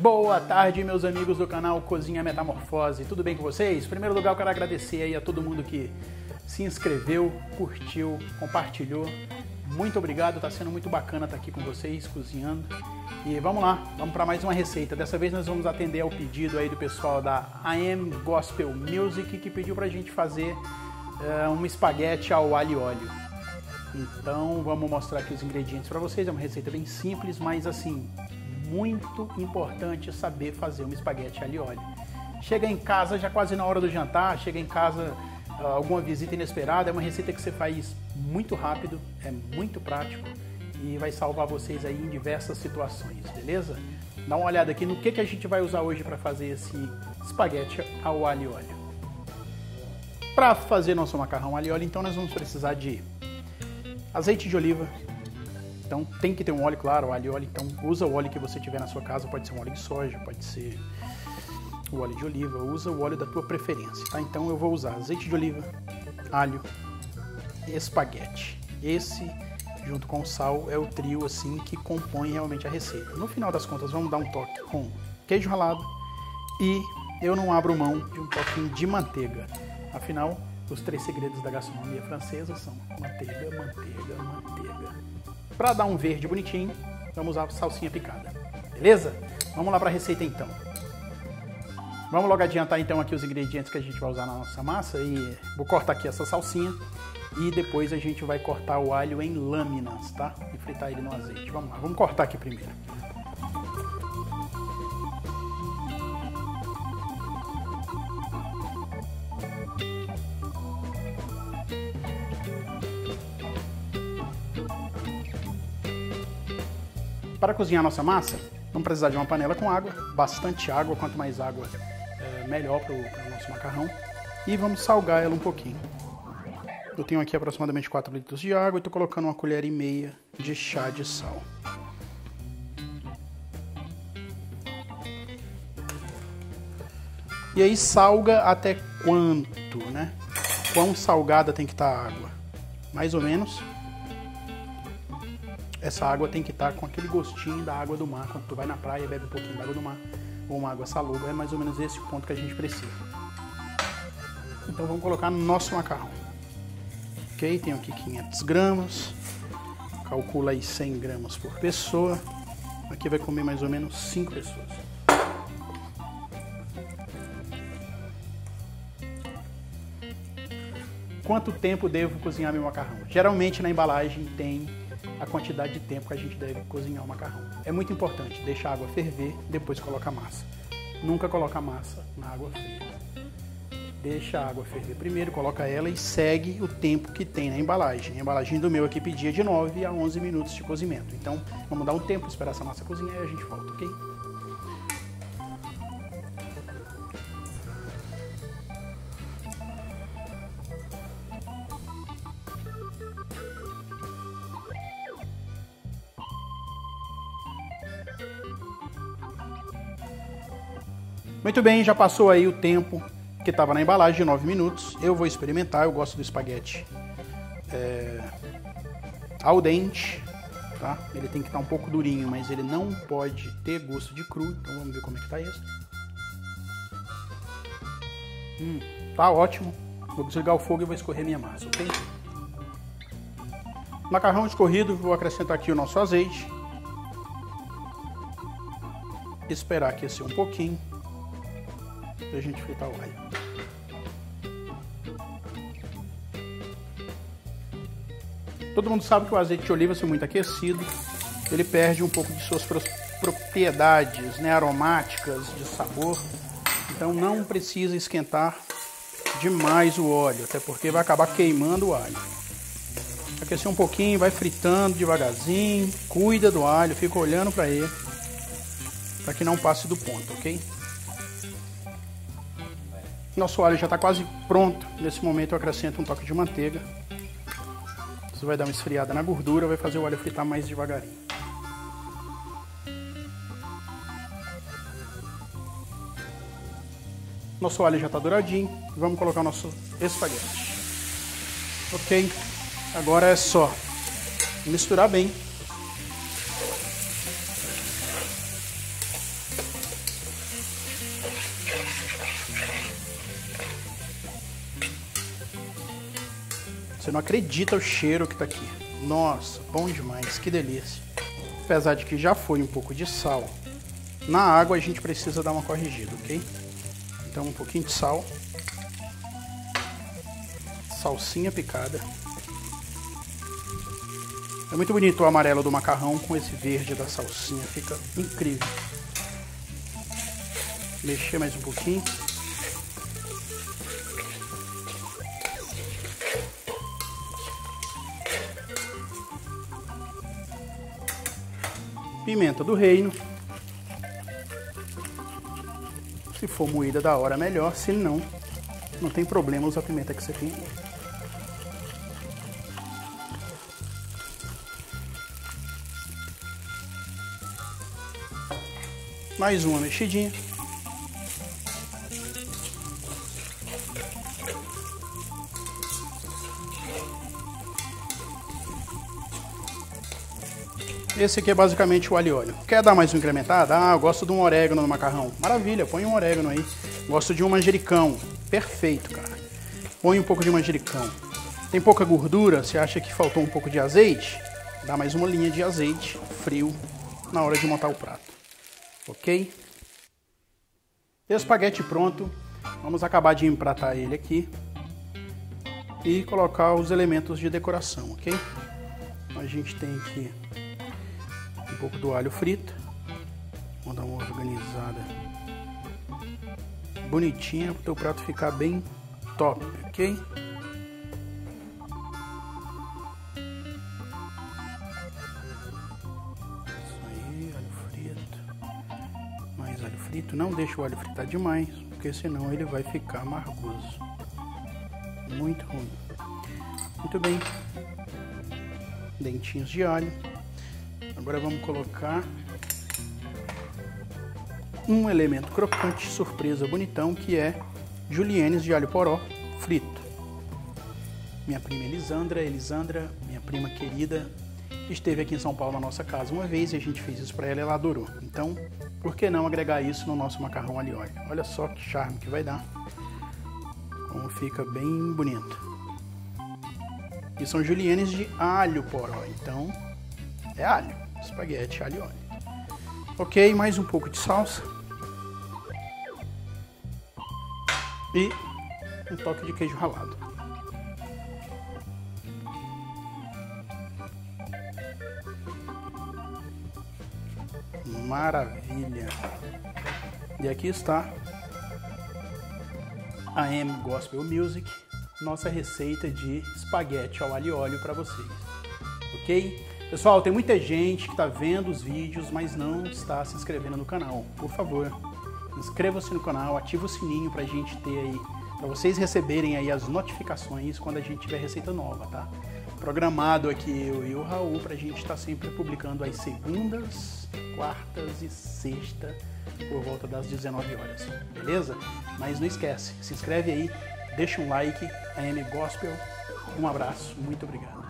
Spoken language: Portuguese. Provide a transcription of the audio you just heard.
Boa tarde, meus amigos do canal Cozinha Metamorfose, tudo bem com vocês? Em primeiro lugar, eu quero agradecer aí a todo mundo que se inscreveu, curtiu, compartilhou. Muito obrigado, tá sendo muito bacana estar aqui com vocês, cozinhando. E vamos lá, vamos para mais uma receita. Dessa vez nós vamos atender ao pedido aí do pessoal da AM Gospel Music, que pediu pra gente fazer um espaguete ao alho e óleo. Então vamos mostrar aqui os ingredientes para vocês. É uma receita bem simples, mas assim, muito importante saber fazer um espaguete alho e óleo. Chega em casa já quase na hora do jantar, chega em casa alguma visita inesperada, é uma receita que você faz muito rápido, é muito prático e vai salvar vocês aí em diversas situações, beleza? Dá uma olhada aqui no que a gente vai usar hoje para fazer esse espaguete ao alho e óleo. Para fazer nosso macarrão alho e óleo, então nós vamos precisar de azeite de oliva. Então tem que ter um óleo, claro, alho e óleo, então usa o óleo que você tiver na sua casa, pode ser um óleo de soja, pode ser o óleo de oliva, usa o óleo da tua preferência, tá? Então eu vou usar azeite de oliva, alho, espaguete. Esse, junto com o sal, é o trio assim que compõe realmente a receita. No final das contas, vamos dar um toque com queijo ralado e eu não abro mão de um toquinho de manteiga. Afinal, os 3 segredos da gastronomia francesa são manteiga, manteiga, manteiga. Para dar um verde bonitinho, vamos usar salsinha picada, beleza? Vamos lá para a receita então. Vamos logo adiantar então aqui os ingredientes que a gente vai usar na nossa massa e vou cortar aqui essa salsinha e depois a gente vai cortar o alho em lâminas, tá? E fritar ele no azeite. Vamos lá, vamos cortar aqui primeiro. Para cozinhar nossa massa, vamos precisar de uma panela com água, bastante água, quanto mais água melhor para o nosso macarrão. E vamos salgar ela um pouquinho. Eu tenho aqui aproximadamente 4 litros de água e estou colocando 1,5 colher de chá de sal. E aí salga até quanto, né? Quão salgada tem que estar a água? Mais ou menos. Essa água tem que estar com aquele gostinho da água do mar. Quando tu vai na praia e bebe um pouquinho da água do mar, ou uma água salobra, é mais ou menos esse o ponto que a gente precisa. Então vamos colocar no nosso macarrão. Ok, tenho aqui 500 gramas. Calcula aí 100 gramas por pessoa. Aqui vai comer mais ou menos 5 pessoas. Quanto tempo devo cozinhar meu macarrão? Geralmente na embalagem tem a quantidade de tempo que a gente deve cozinhar o macarrão. É muito importante deixar a água ferver, depois coloca a massa. Nunca coloca a massa na água fria. Deixa a água ferver primeiro, coloca ela e segue o tempo que tem na embalagem. A embalagem do meu aqui pedia de 9 a 11 minutos de cozimento. Então vamos dar um tempo, esperar essa massa cozinhar e a gente volta, ok? Muito bem, já passou aí o tempo que estava na embalagem de 9 minutos. Eu vou experimentar, eu gosto do espaguete al dente, tá? Ele tem que estar um pouco durinho, mas ele não pode ter gosto de cru. Então vamos ver como é que tá isso. Tá ótimo. Vou desligar o fogo e vou escorrer minha massa, ok? Macarrão escorrido, vou acrescentar aqui o nosso azeite. Esperar aquecer um pouquinho pra gente fritar o alho. Todo mundo sabe que o azeite de oliva, se muito aquecido, ele perde um pouco de suas propriedades, né, aromáticas, de sabor. Então não precisa esquentar demais o óleo, até porque vai acabar queimando o alho. Aquecer um pouquinho, vai fritando devagarzinho, cuida do alho, fica olhando para ele, para que não passe do ponto, ok? Nosso alho já está quase pronto. Nesse momento eu acrescento um toque de manteiga. Isso vai dar uma esfriada na gordura, vai fazer o alho fritar mais devagarinho. Nosso alho já está douradinho. Vamos colocar o nosso espaguete. Ok? Agora é só misturar bem. Você não acredita o cheiro que tá aqui. Nossa, bom demais, que delícia. Apesar de que já foi um pouco de sal, na água a gente precisa dar uma corrigida, ok? Então um pouquinho de sal. Salsinha picada. É muito bonito o amarelo do macarrão com esse verde da salsinha, fica incrível. Mexer mais um pouquinho. Pimenta do reino. Se for moída da hora, melhor. Se não, não tem problema usar a pimenta que você tem. Mais uma mexidinha. Esse aqui é basicamente o alho e óleo. Quer dar mais uma incrementada? Ah, eu gosto de um orégano no macarrão. Maravilha, põe um orégano aí. Gosto de um manjericão. Perfeito, cara. Põe um pouco de manjericão. Tem pouca gordura? Você acha que faltou um pouco de azeite? Dá mais uma linha de azeite frio na hora de montar o prato. Ok? Espaguete pronto. Vamos acabar de empratar ele aqui. E colocar os elementos de decoração, ok? A gente tem aqui um pouco do alho frito. Vamos dar uma organizada bonitinha para o teu prato ficar bem top, ok? Isso aí, alho frito. Mais alho frito. Não deixa o alho fritar demais, porque senão ele vai ficar amargoso. Muito ruim. Muito bem. Dentinhos de alho. Agora vamos colocar um elemento crocante, surpresa, bonitão, que é juliennes de alho poró frito. Minha prima Elisandra, minha prima querida, esteve aqui em São Paulo na nossa casa uma vez e a gente fez isso para ela e ela adorou. Então, por que não agregar isso no nosso macarrão alho e óleo? Olha só que charme que vai dar. Como fica bem bonito. E são juliennes de alho poró, então é alho, espaguete, alho e óleo. Ok, mais um pouco de salsa. E um toque de queijo ralado. Maravilha! E aqui está a AM Gospel Music, nossa receita de espaguete ao alho e óleo para vocês, ok? Pessoal, tem muita gente que está vendo os vídeos, mas não está se inscrevendo no canal. Por favor, inscreva-se no canal, ativa o sininho para a gente ter aí, para vocês receberem aí as notificações quando a gente tiver receita nova, tá? Programado aqui eu e o Raul para a gente estar sempre publicando às segundas, quartas e sexta por volta das 19 horas, beleza? Mas não esquece, se inscreve aí, deixa um like, AM Gospel, um abraço, muito obrigado.